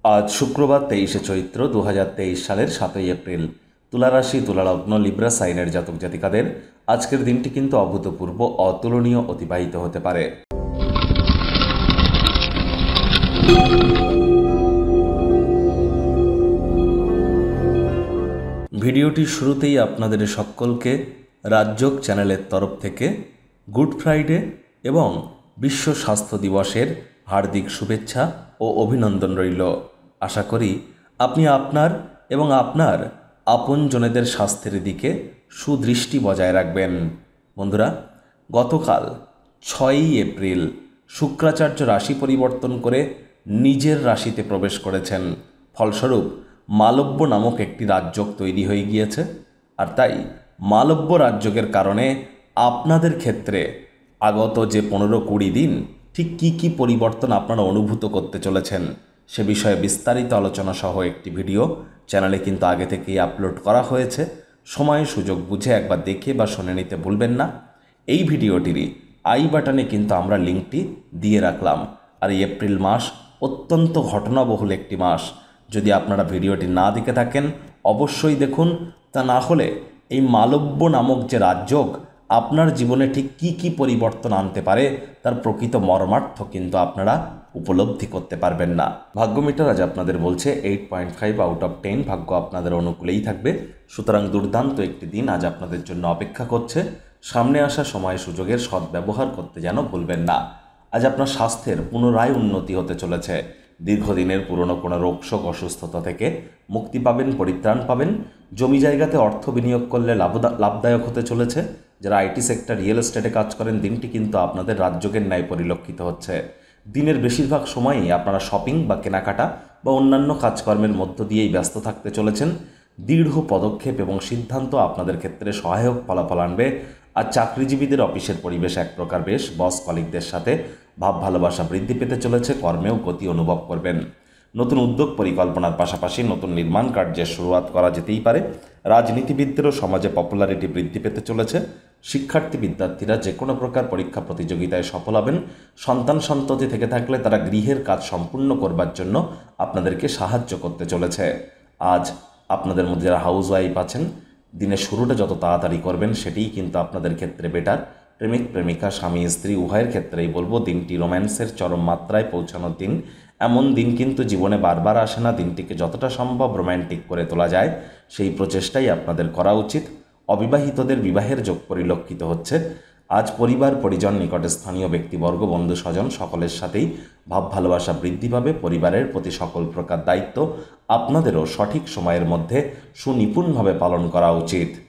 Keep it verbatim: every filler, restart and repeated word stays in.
আজ শুক্রবার তেইশে চৈত্র দু হাজার তেইশ সালের সাতই এপ্রিল। তুলা রাশি, তুলা লগ্ন, লিব্রা সাইনের জাতক জাতিকাদের আজকের দিনটি কিন্তু অভূতপূর্ব, অতুলনীয় অতিবাহিত হতে পারে। ভিডিওটির শুরুতেই আপনাদের সকলকে রাজযোগ চ্যানেলের তরফ থেকে গুড ফ্রাইডে এবং বিশ্ব স্বাস্থ্য দিবসের হার্দিক শুভেচ্ছা ও অভিনন্দন রইল। আশা করি আপনি আপনার এবং আপনার আপনজনেদের স্বাস্থ্যের দিকে সুদৃষ্টি বজায় রাখবেন। বন্ধুরা, গতকাল ছয়ই এপ্রিল শুক্রাচার্য রাশি পরিবর্তন করে নিজের রাশিতে প্রবেশ করেছেন। ফলস্বরূপ মালব্য নামক একটি রাজযোগ তৈরি হয়ে গিয়েছে। আর তাই মালব্য রাজযোগের কারণে আপনাদের ক্ষেত্রে আগত যে পনেরো কুড়ি দিন ঠিক কী কী পরিবর্তন আপনারা অনুভূত করতে চলেছেন সে বিষয়ে বিস্তারিত আলোচনা সহ একটি ভিডিও চ্যানেলে কিন্তু আগে থেকেই আপলোড করা হয়েছে। সময় সুযোগ বুঝে একবার দেখে বা শুনে নিতে ভুলবেন না। এই ভিডিওটিরই আই বাটনে কিন্তু আমরা লিঙ্কটি দিয়ে রাখলাম। আর এই এপ্রিল মাস অত্যন্ত ঘটনাবহুল একটি মাস। যদি আপনারা ভিডিওটি না দেখে থাকেন অবশ্যই দেখুন। তা না হলে এই মালব্য নামক যে রাজযোগ আপনার জীবনে ঠিক কী কী পরিবর্তন আনতে পারে তার প্রকৃত মর্মার্থ কিন্তু আপনারা উপলব্ধি করতে পারবেন না। ভাগ্য মিটার আজ আপনাদের বলছে eight point five out of ten. ভাগ্য আপনাদের অনুকূলেই থাকবে। সুতরাং দুর্দান্ত একটি দিন আজ আপনাদের জন্য অপেক্ষা করছে। সামনে আসা সময় সুযোগের সদ্ব্যবহার করতে যেন ভুলবেন না। আজ আপনার স্বাস্থ্যের পুনরায় উন্নতি হতে চলেছে। দীর্ঘদিনের পুরনো কোনো রোগশোক অসুস্থতা থেকে মুক্তি পাবেন, পরিত্রাণ পাবেন। জমি জায়গাতে অর্থ বিনিয়োগ করলে লাভদা লাভদায়ক হতে চলেছে। যারা আইটি সেক্টর, রিয়েল এস্টেটে কাজ করেন দিনটি কিন্তু আপনাদের রাজযোগের ন্যায় পরিলক্ষিত হচ্ছে। দিনের বেশিরভাগ সময়ই আপনারা শপিং বা কেনাকাটা বা অন্যান্য কাজকর্মের মধ্য দিয়েই ব্যস্ত থাকতে চলেছেন। দৃঢ় পদক্ষেপ এবং সিদ্ধান্ত আপনাদের ক্ষেত্রে সহায়ক ফলাফল আনবে। আর চাকরিজীবীদের অফিসের পরিবেশ এক প্রকার বেশ। বস কলিগদের সাথে ভাব ভালোবাসা বৃদ্ধি পেতে চলেছে। কর্মেও গতি অনুভব করবেন। নতুন উদ্যোগ পরিকল্পনার পাশাপাশি নতুন নির্মাণ কার্যের শুরুয়াত করা যেতেই পারে। রাজনীতিবিদদেরও সমাজে পপুলারিটি বৃদ্ধি পেতে চলেছে। শিক্ষার্থী বিদ্যার্থীরা যে কোনো প্রকার পরীক্ষা প্রতিযোগিতায় সফল হবেন। সন্তান সন্ততি থেকে থাকলে তারা গৃহের কাজ সম্পূর্ণ করবার জন্য আপনাদেরকে সাহায্য করতে চলেছে। আজ আপনাদের মধ্যে যারা হাউস ওয়াইফ আছেন দিনের শুরুটা যত তাড়াতাড়ি করবেন সেটিই কিন্তু আপনাদের ক্ষেত্রে বেটার। প্রেমিক প্রেমিকা, স্বামী স্ত্রী উভয়ের ক্ষেত্রেই বলবো দিনটি রোম্যান্সের চরম মাত্রায় পৌঁছানোর দিন। এমন দিন কিন্তু জীবনে বারবার আসে না। দিনটিকে যতটা সম্ভব রোম্যান্টিক করে তোলা যায় সেই প্রচেষ্টাই আপনাদের করা উচিত। অবিবাহিতদের বিবাহের যোগ পরিলক্ষিত হচ্ছে। আজ পরিবার, পরিজন, নিকটে স্থানীয় ব্যক্তিবর্গ, বন্ধু স্বজন সকলের সাথেই ভাব ভালোবাসা বৃদ্ধি পাবে। পরিবারের প্রতি সকল প্রকার দায়িত্ব আপনাদেরও সঠিক সময়ের মধ্যে সুনিপুণভাবে পালন করা উচিত।